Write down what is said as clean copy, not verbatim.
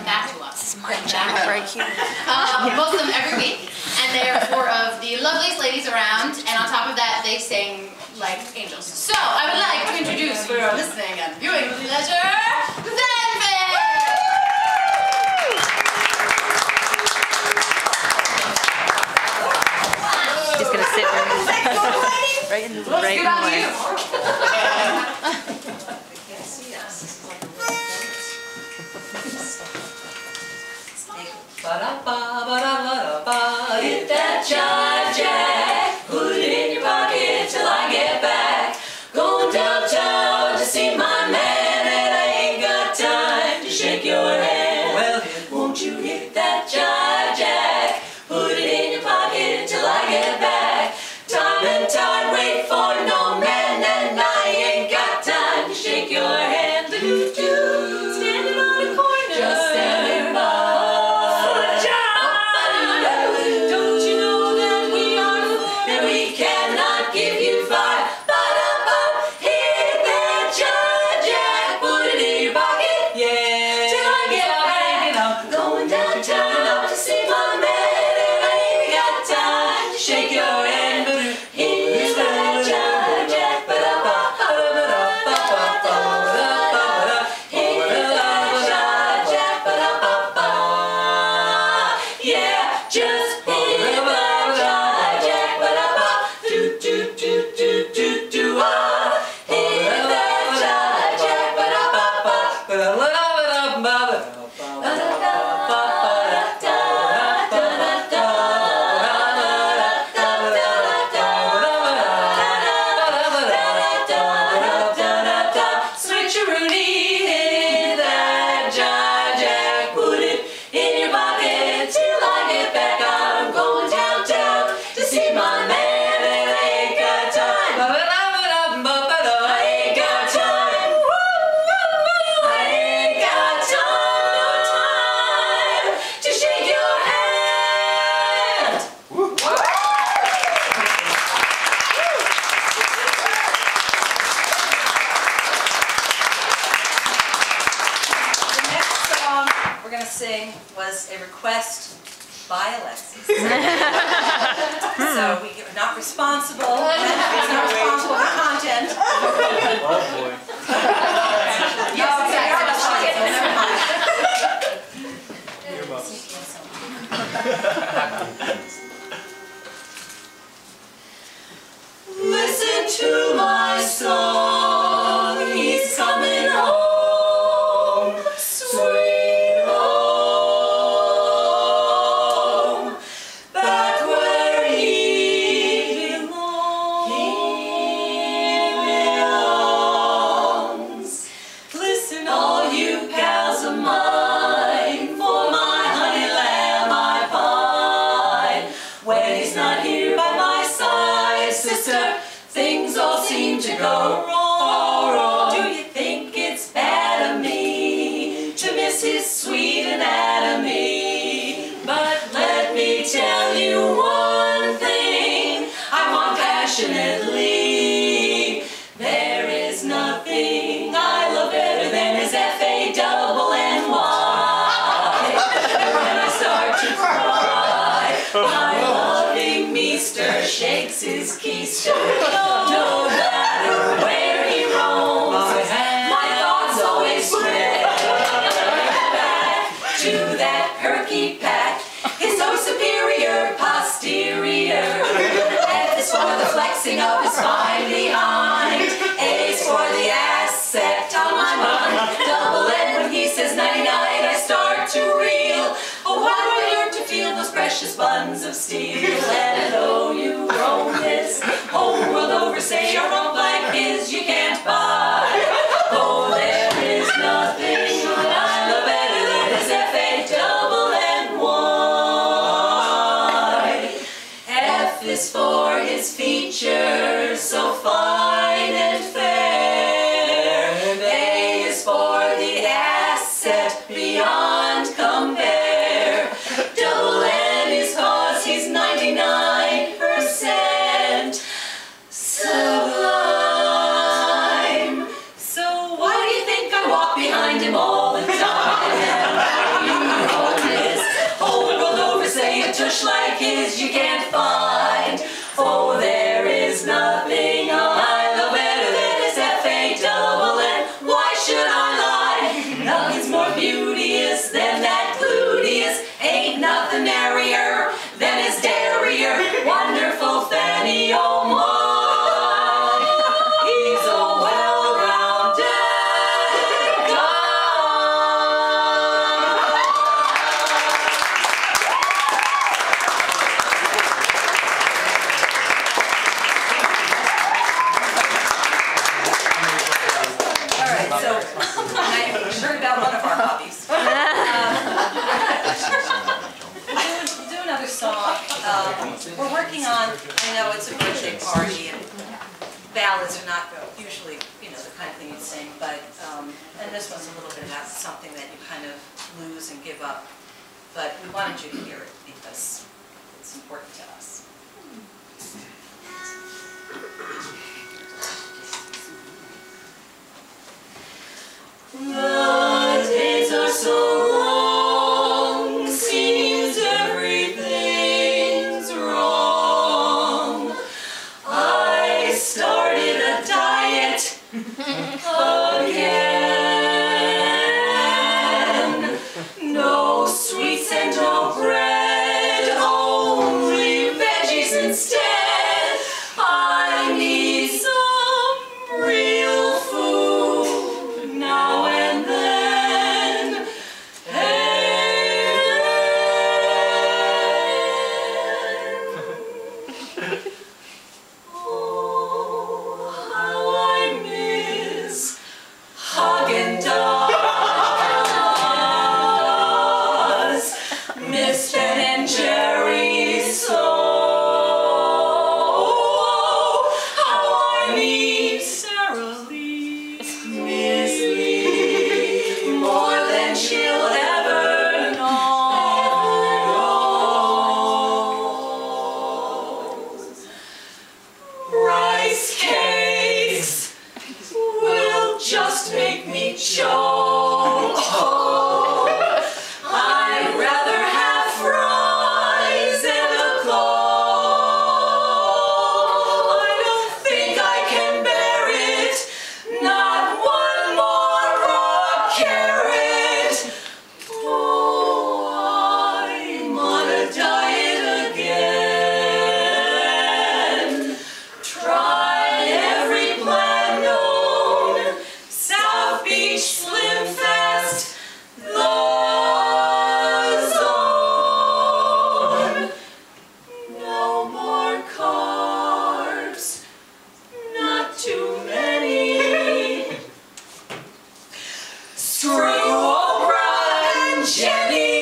back to us. This is my job right here. Most of them every week. And they are four of the loveliest ladies around. And on top of that, they sing like angels. So I would like to introduce for your listening and viewing pleasure, Zenfit! He's going to sit right in the right way. Hit that jive jack, put it in your pocket till I get back. Going downtown to see my man, and I ain't got time to shake your hand. Well, won't you hit that jive jack, put it in your pocket till I get back. Time and tide wait for no man, and I ain't got time to shake your hand. Do-do-do, standing on a corner, just standing by. Sing was a request by Alexis. So we are not responsible. It's not responsible for content. Oh boy. Yes, never mind. Listen to my song. He's coming home. Sweet. Things all seem to go wrong. Do you think it's bad of me to miss his sweet anatomy? But let me tell you one thing I want passionately. There is nothing I love better than his F-A-double-N-Y. And when I start to cry, my loving meester shakes his keister. No matter where he roams, my thoughts always spread back to that perky pack. His so superior posterior. F is for the flexing of his spine behind. A is for the asset on my mind. Double N when he says 99, I start to reel. Oh, how do I learn to feel those precious buns of steel? And though you roam this whole world over, say a rump like his you can't buy. Oh, there is nothing I love better than his F-A-double-N-Y. F is for his features, so fine and fair. And A is for the asset beyond compare. Double N is cause he's 99% sublime. we're working on, I know it's a birthday party and ballads are not usually, you know, the kind of thing you'd sing, but, and this one's a little bit about something that you kind of lose and give up. But we wanted you to hear it because it's important to us. The days are so long, seems everything's wrong. I started a diet again. No sweets and no bread, only veggies instead. I need some real food now and then. Oh, how I miss Haagen-Dazs, Miss Ben and Jerry's. So how I need Sarah Lee, Miss Lee, more than she'll ever know. Rice cakes will just make me choke. I'd rather have fries and a Coke. I don't think I can bear it, not one more raw carrot. Oh, I'm on a diet again. Try every plan known, South Beach Slim Fast, the Zone. No more carbs, not too many. Screw Oprah and Jenny.